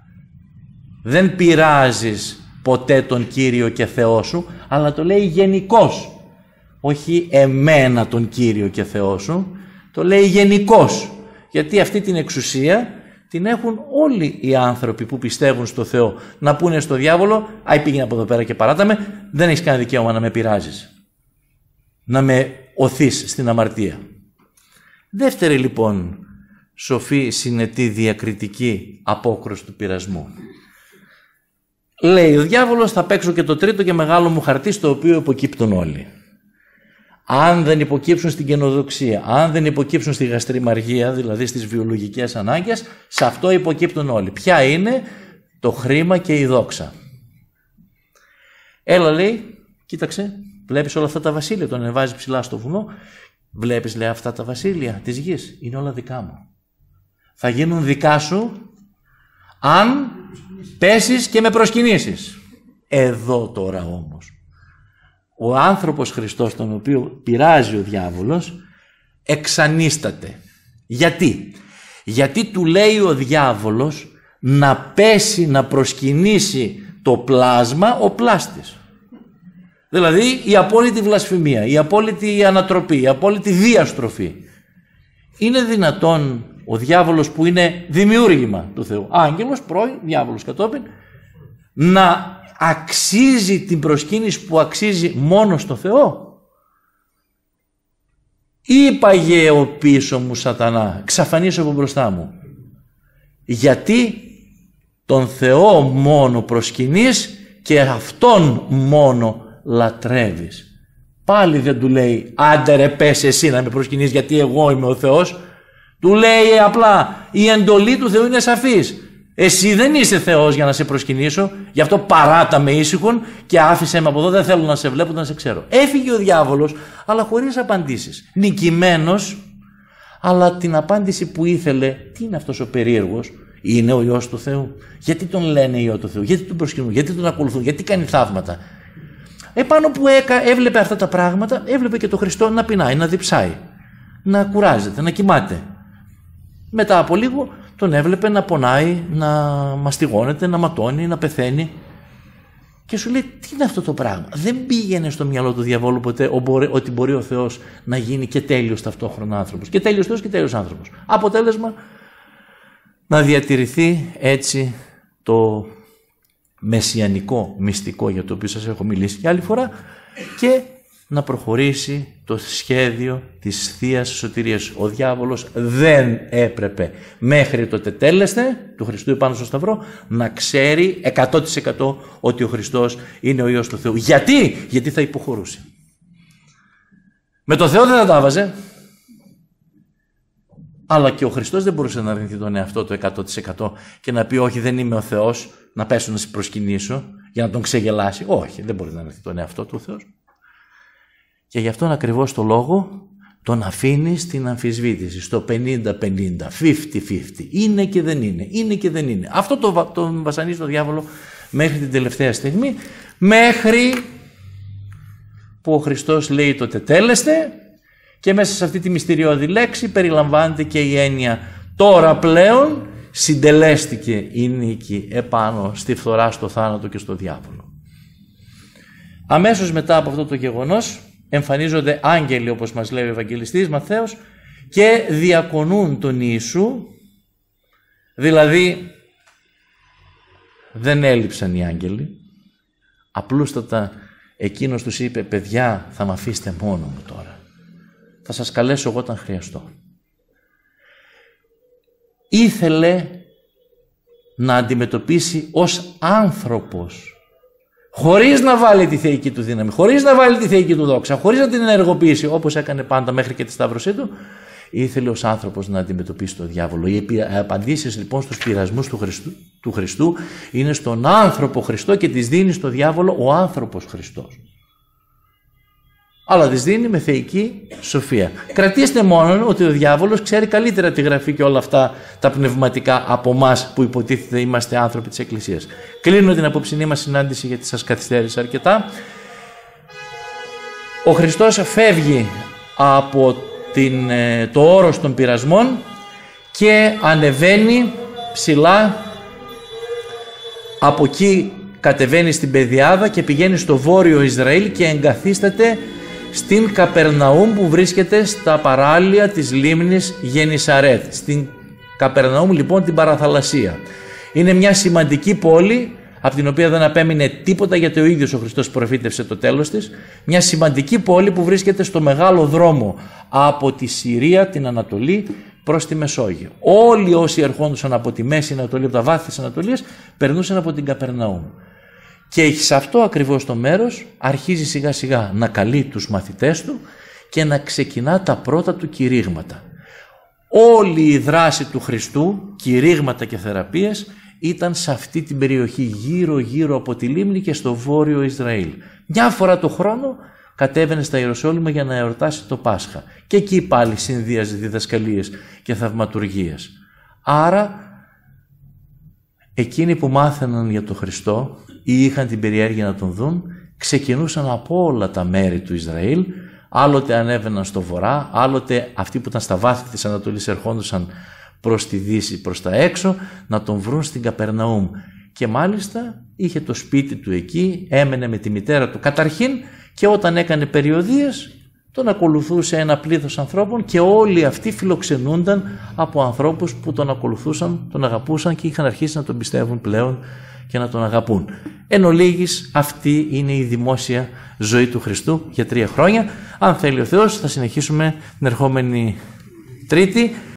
Δεν πειράζεις ποτέ τον Κύριο και Θεό σου, αλλά το λέει γενικώς. Όχι εμένα τον Κύριο και Θεό σου, το λέει γενικώς. Γιατί αυτή την εξουσία την έχουν όλοι οι άνθρωποι που πιστεύουν στο Θεό. Να πούνε στο διάβολο, «Άι, πήγαινε από εδώ πέρα και παράτα με, δεν έχεις κανένα δικαίωμα να με πειράζεις, να με οθείς στην αμαρτία». Δεύτερη λοιπόν σοφή, συνετή, διακριτική απόκρουση του πειρασμού. Λέει ο διάβολος, θα παίξω και το τρίτο και μεγάλο μου χαρτί, στο οποίο υποκύπτουν όλοι. Αν δεν υποκύψουν στην καινοδοξία, αν δεν υποκύψουν στη γαστριμαργία, δηλαδή στις βιολογικές ανάγκες, σε αυτό υποκύπτουν όλοι. Ποια είναι? Το χρήμα και η δόξα. Έλα, λέει, κοίταξε, βλέπεις όλα αυτά τα βασίλεια, τον ανεβάζει ψηλά στο βουνό, βλέπεις, λέει, αυτά τα βασίλεια της γης, είναι όλα δικά μου. Θα γίνουν δικά σου αν πέσεις και με προσκυνήσεις. Εδώ τώρα όμως, ο άνθρωπος Χριστός, τον οποίο πειράζει ο διάβολος, εξανίσταται. Γιατί? Γιατί του λέει ο διάβολος να πέσει, να προσκυνήσει το πλάσμα ο πλάστης. Δηλαδή η απόλυτη βλασφημία, η απόλυτη ανατροπή, η απόλυτη διαστροφή. Είναι δυνατόν ο διάβολος, που είναι δημιούργημα του Θεού, άγγελος, πρώην, διάβολος κατόπιν, να αξίζει την προσκύνηση που αξίζει μόνο στο Θεό? Είπαγε ο πίσω μου Σατανά, ξαφανίσου από μπροστά μου. Γιατί τον Θεό μόνο προσκυνείς και Αυτόν μόνο λατρεύεις. Πάλι δεν του λέει, άντε ρε πες εσύ να με προσκυνείς γιατί εγώ είμαι ο Θεός. Του λέει απλά, η εντολή του Θεού είναι σαφής. Εσύ δεν είσαι Θεός για να σε προσκυνήσω, γι' αυτό παράτα με ήσυχον και άφησέ με από εδώ, δεν θέλω να σε βλέπω, να σε ξέρω. Έφυγε ο διάβολος, αλλά χωρίς απαντήσεις. Νικημένος, αλλά την απάντηση που ήθελε, τι είναι αυτός ο περίεργος, είναι ο Υιός του Θεού? Γιατί τον λένε Υιό του Θεού, γιατί τον προσκυνούν, γιατί τον ακολουθούν, γιατί κάνει θαύματα? Επάνω που έβλεπε αυτά τα πράγματα, έβλεπε και τον Χριστό να πεινάει, να διψάει, να κουράζεται, να κοιμάται. Μετά από λίγο τον έβλεπε να πονάει, να μαστιγώνεται, να ματώνει, να πεθαίνει. Και σου λέει, τι είναι αυτό το πράγμα? Δεν πήγαινε στο μυαλό του διαβόλου ποτέ ότι μπορεί ο Θεός να γίνει και τέλειος ταυτόχρονα άνθρωπος. Και τέλειος Θεός και τέλειος άνθρωπος. Αποτέλεσμα, να διατηρηθεί έτσι το μεσιανικό μυστικό, για το οποίο σας έχω μιλήσει και άλλη φορά, και να προχωρήσει το σχέδιο της Θείας Σωτηρίας. Ο διάβολος δεν έπρεπε μέχρι το τετέλεσθε του Χριστού επάνω στο Σταυρό να ξέρει 100% ότι ο Χριστός είναι ο Υιός του Θεού. Γιατί? Γιατί θα υποχωρούσε. Με το Θεό δεν θα τα βάζε. Αλλά και ο Χριστός δεν μπορούσε να αρνηθεί τον εαυτό το 100% και να πει όχι, δεν είμαι ο Θεός, να πέσω να σε προσκυνήσω για να τον ξεγελάσει. Όχι, δεν μπορεί να αρνηθεί τον εαυτό του ο Θεός. Και γι' αυτόν ακριβώς το λόγο τον αφήνει στην αμφισβήτηση, στο 50-50, 50-50. Είναι και δεν είναι, είναι και δεν είναι. Αυτό τον βασανίζει το διάβολο μέχρι την τελευταία στιγμή, μέχρι που ο Χριστός λέει το τετέλεστε, και μέσα σε αυτή τη μυστηριώδη λέξη περιλαμβάνεται και η έννοια τώρα πλέον συντελέστηκε η νίκη επάνω στη φθορά, στο θάνατο και στο διάβολο. Αμέσως μετά από αυτό το γεγονός εμφανίζονται άγγελοι, όπως μας λέει ο Ευαγγελιστής Ματθαίος, και διακονούν τον Ιησού. Δηλαδή δεν έλειψαν οι άγγελοι, απλούστατα εκείνος τους είπε, παιδιά, θα με αφήσετε μόνο μου τώρα, θα σας καλέσω εγώ όταν χρειαστώ. Ήθελε να αντιμετωπίσει ως άνθρωπος, χωρίς να βάλει τη θεϊκή του δύναμη, χωρίς να βάλει τη θεϊκή του δόξα, χωρίς να την ενεργοποιήσει όπως έκανε πάντα μέχρι και τη σταύρωσή του. Ήθελε ως άνθρωπος να αντιμετωπίσει τον διάβολο. Οι απαντήσεις λοιπόν στους πειρασμούς του Χριστού είναι στον άνθρωπο Χριστό και τις δίνει στο διάβολο ο άνθρωπος Χριστός. Αλλά τις δίνει με θεϊκή σοφία. Κρατήστε μόνο ότι ο διάβολος ξέρει καλύτερα τη Γραφή και όλα αυτά τα πνευματικά από εμάς που υποτίθεται είμαστε άνθρωποι της Εκκλησίας. Κλείνω την απόψινή μας συνάντηση γιατί σας καθυστέρησα αρκετά. Ο Χριστός φεύγει από το όρος των πειρασμών και ανεβαίνει ψηλά Από εκεί κατεβαίνει στην Πεδιάδα και πηγαίνει στο βόρειο Ισραήλ και εγκαθίσταται στην Καπερναούμ που βρίσκεται στα παράλια της λίμνης Γενισαρέτ. Στην Καπερναούμ λοιπόν την παραθαλασσία. Είναι μια σημαντική πόλη από την οποία δεν απέμεινε τίποτα, γιατί ο ίδιος ο Χριστός προφήτευσε το τέλος της. Μια σημαντική πόλη που βρίσκεται στο μεγάλο δρόμο από τη Συρία, την Ανατολή, προς τη Μεσόγειο. Όλοι όσοι ερχόντουσαν από τη Μέση Ανατολή, από τα βάθη της Ανατολίας, περνούσαν από την Καπερναούμ. Και σε αυτό ακριβώς το μέρος αρχίζει σιγά σιγά να καλεί τους μαθητές του και να ξεκινά τα πρώτα του κηρύγματα. Όλη η δράση του Χριστού, κηρύγματα και θεραπείες, ήταν σε αυτή την περιοχή γύρω από τη λίμνη και στο βόρειο Ισραήλ. Μια φορά το χρόνο κατέβαινε στα Ιεροσόλυμα για να εορτάσει το Πάσχα. Και εκεί πάλι συνδύαζε διδασκαλίες και θαυματουργίες. Άρα εκείνοι που μάθαιναν για τον Χριστό ή είχαν την περιέργεια να τον δουν, ξεκινούσαν από όλα τα μέρη του Ισραήλ, άλλοτε ανέβαιναν στο βορρά, άλλοτε αυτοί που ήταν στα βάθη της Ανατολής ερχόντουσαν προς τη δύση, προς τα έξω, να τον βρουν στην Καπερναούμ. Και μάλιστα είχε το σπίτι του εκεί, έμενε με τη μητέρα του καταρχήν, και όταν έκανε περιοδίες τον ακολουθούσε ένα πλήθος ανθρώπων και όλοι αυτοί φιλοξενούνταν από ανθρώπους που τον ακολουθούσαν, τον αγαπούσαν και είχαν αρχίσει να τον πιστεύουν πλέον και να τον αγαπούν. Εν ολίγης, αυτή είναι η δημόσια ζωή του Χριστού για 3 χρόνια. Αν θέλει ο Θεός θα συνεχίσουμε την ερχόμενη Τρίτη.